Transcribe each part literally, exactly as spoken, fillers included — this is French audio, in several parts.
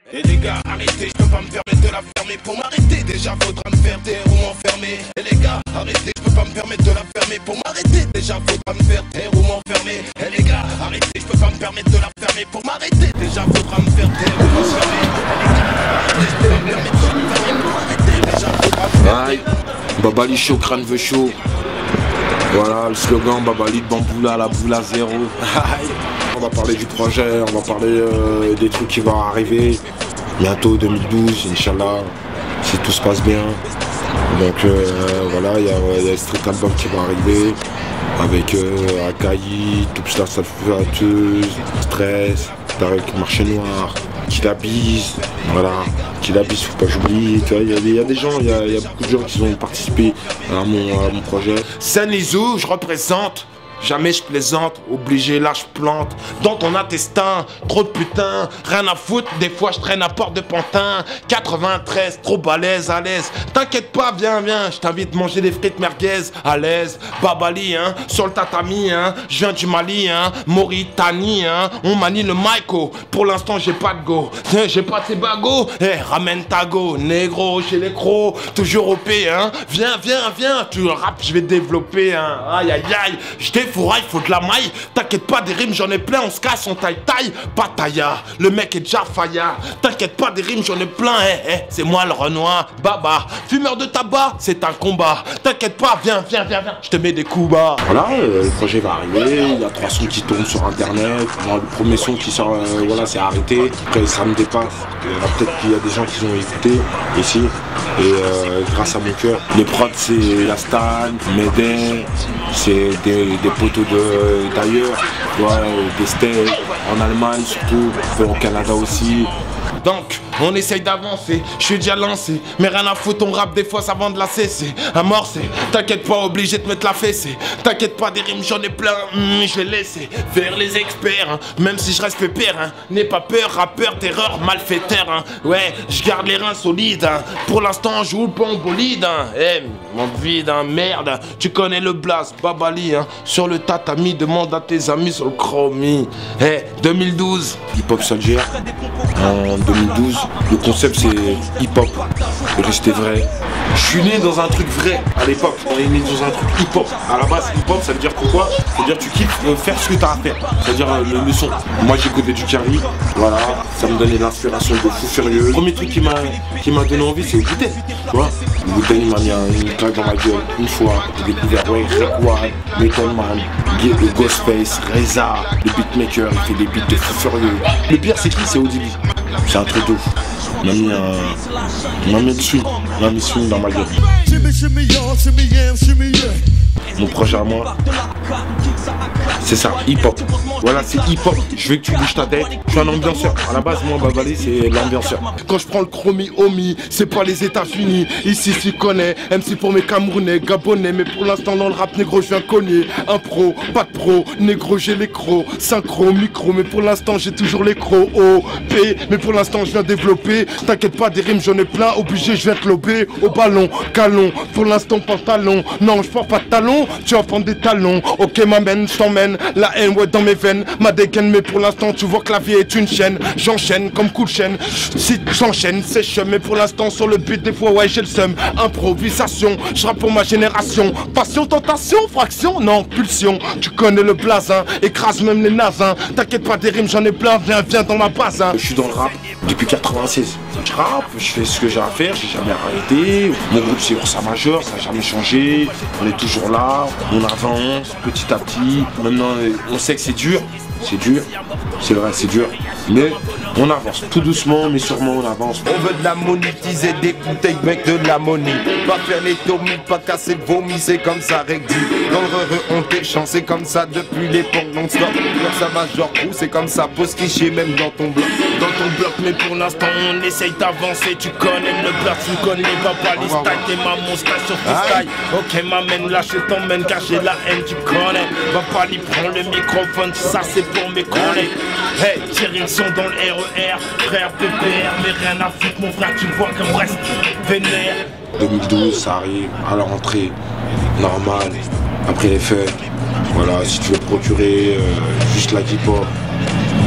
Et les gars, arrêtez, je peux pas me permettre de la fermer. Pour m'arrêter, déjà faudra me faire taire ou m'enfermer. Et les gars, arrêtez, je peux pas me permettre de la fermer. Pour m'arrêter, déjà faudra me faire taire ou m'enfermer. Et les gars, arrêtez, je peux pas me permettre de la fermer. Pour m'arrêter, déjà faudra me faire taire ou m'enfermer. Et les gars, arrêtez, je peux pas me permettre de la fermer. Pour m'arrêter, déjà faudra me faire taire. Babali chaud, crâne veut chaud. Voilà le slogan Babali de Bamboula, la boule à zéro. On va parler du projet, on va parler euh, des trucs qui vont arriver bientôt deux mille douze, Inch'Allah, si tout se passe bien. Donc euh, voilà, il y, y a le street album qui va arriver avec euh, Akaï, Topstar Salvateuse, Stress, Tarek Marché Noir, Kilabise, voilà, Kilabise, faut pas que j'oublie. Il y, y a des gens, il y, y a beaucoup de gens qui ont participé à mon, à mon projet. Saint-Lizou, je représente. Jamais je plaisante, obligé là je plante. Dans ton intestin, trop de putain, rien à foutre, des fois je traîne à Porte de Pantin. quatre-vingt-treize, trop balèze, à l'aise. T'inquiète pas, viens, viens, je t'invite à manger des frites merguez, à l'aise. Babali, hein, sur le tatami, hein, je viens du Mali, hein, Mauritanie, hein, on manie le Maiko. Pour l'instant j'ai pas de go, j'ai pas de ces bagots. Eh, ramène ta go, négro, chez les crocs, toujours au P, hein. Viens, viens, viens, tu rappes, je vais développer, hein. Aïe, aïe, aïe, je fourraille, faut de la maille. T'inquiète pas, des rimes j'en ai plein, on se casse, on taille taille. Pataya, le mec est déjà faillard. T'inquiète pas, des rimes j'en ai plein, eh, eh, c'est moi le Renoir. Baba, fumeur de tabac, c'est un combat. T'inquiète pas, viens, viens, viens, viens, je te mets des coups bas. Voilà, euh, le projet va arriver, il y a trois sons qui tournent sur internet. Bon, le premier son qui sort, euh, voilà, c'est arrêté. Après, ça me dépasse. Peut-être qu'il y a des gens qui ont écouté ici. Et euh, grâce à mon cœur, les prods c'est la Stan, Médin, c'est des, des poteaux d'ailleurs, des States, en Allemagne surtout, au Canada aussi. Donc, on essaye d'avancer, je suis déjà lancé, mais rien à foutre, on rappe des fois ça avant de la cesser, amorcer, t'inquiète pas, obligé de mettre la fessée, t'inquiète pas, des rimes j'en ai plein, mmh, je vais laisser faire les experts, hein, même si je reste pépère, hein, n'aie pas peur, rappeur, terreur, malfaiteur, hein, ouais, je garde les reins solides, hein, pour l'instant je joue pas en bolide, hein, eh, mon vide, hein, merde, tu connais le blast, Babali, hein, sur le tatami, demande à tes amis sur le chromie, eh, deux mille douze, Hip Hop Soldier, en deux mille douze, le concept c'est hip-hop, rester vrai. Je suis né dans un truc vrai à l'époque, on est né dans un truc hip-hop. À la base, hip-hop ça veut dire quoi? Ça veut dire tu kiffes euh, faire ce que t'as à faire, c'est-à-dire euh, le, le son. Moi j'écoutais du Carly, voilà, ça me donnait l'inspiration de Fou Furieux. Le premier truc qui m'a qui m'a donné envie c'est Wu-Tang, tu vois. Wu-Tang il m'a mis un, une claque dans ma gueule une fois, j'ai découvert ouais, Rayquan, Method Man, le Ghostface, Reza, le beatmaker, il fait des beats de Fou Furieux. Le pire c'est qui? C'est Audibi. C'est un truc de ouf. Il m'a mis un... Il m'a mis le swing. Il m'a mis le swing dans ma gueule. Mon projet à moi, c'est ça, hip-hop. Voilà, c'est hip-hop. Je veux que tu bouges ta tête. Je suis un ambianceur. À la base, moi, Babali, c'est l'ambianceur. Quand je prends le chromie Omi, c'est pas les États-Unis. Ici, tu connais. M C pour mes Camerounais, Gabonais. Mais pour l'instant, dans le rap négro, je viens cogner. Un pro, pas de pro. Négro, j'ai les crocs. Synchro, micro. Mais pour l'instant, j'ai toujours les crocs. O, P. Mais pour l'instant, je viens développer. T'inquiète pas, des rimes, j'en ai plein. Obligé, je viens te lober. Au ballon, calon. Pour l'instant, pantalon. Non, je porte pas de talons. Tu vas prendre des talons. Ok, m'amène, je t'emmène. La haine, ouais, dans mes veines. Ma dégaine, mais pour l'instant, tu vois que la vie est une chaîne. J'enchaîne comme coup de chaîne. Si j'enchaîne, c'est chum. Mais pour l'instant, sur le beat, des fois, ouais, j'ai le seum. Improvisation, je rappe pour ma génération. Passion, tentation, fraction, non, pulsion. Tu connais le blasin, écrase même les nazins. T'inquiète pas, des rimes, j'en ai plein. Viens, viens dans ma base. Hein. Je suis dans le rap depuis quatre-vingt-seize. Je rappe, je fais ce que j'ai à faire, j'ai jamais arrêté. Mon groupe, c'est Ursa Majeur, ça n'a jamais changé. On est toujours là, on avance petit à petit. Maintenant, on sait que c'est dur. C'est dur, c'est vrai, c'est dur, mais on avance tout doucement, mais sûrement on avance. On veut de la monétiser, des bouteilles, mec, de la monnaie. Pas faire les tomis, pas casser le vomi, c'est comme ça, règle. Dans le heureux, on t'échange, c'est comme ça depuis l'époque non-stop. Ça major crew, c'est comme ça, pose cliché même dans ton bloc. Dans ton bloc, mais pour l'instant, on essaye d'avancer. Tu connais le bloc, tu connais pas les style, t'es ma monstre sur freestyle. Ok, m'amène, là, je t'emmène, car j'ai la haine, tu connais. Va pas lui prendre le microphone, ça c'est pour mes collègues. Hey, direction dans le R E R, frère P P R, mais rien à foutre mon frère, tu vois qu'on reste vénère. deux mille douze, ça arrive à la rentrée, normal, après les fêtes. Voilà, si tu veux procurer euh, juste la hip-hop,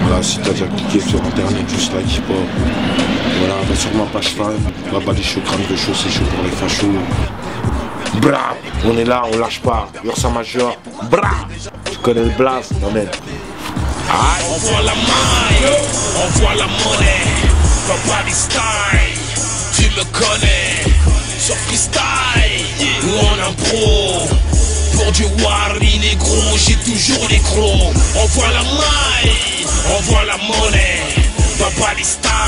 Voilà, si t'as déjà cliqué sur internet, juste like hip hop. Voilà, va sur ma page fan, Babali Show, crâne de chaud, c'est chaud pour les fachos. Bra, on est là, on lâche pas. Ursa Major, bra, tu connais le blast, non mais. On voit la maille, on voit la monnaie, Babali style, tu me connais, sur freestyle, ou en impro. Pour du Wari négro, j'ai toujours les crocs. On voit la maille, on voit la monnaie, Babali style.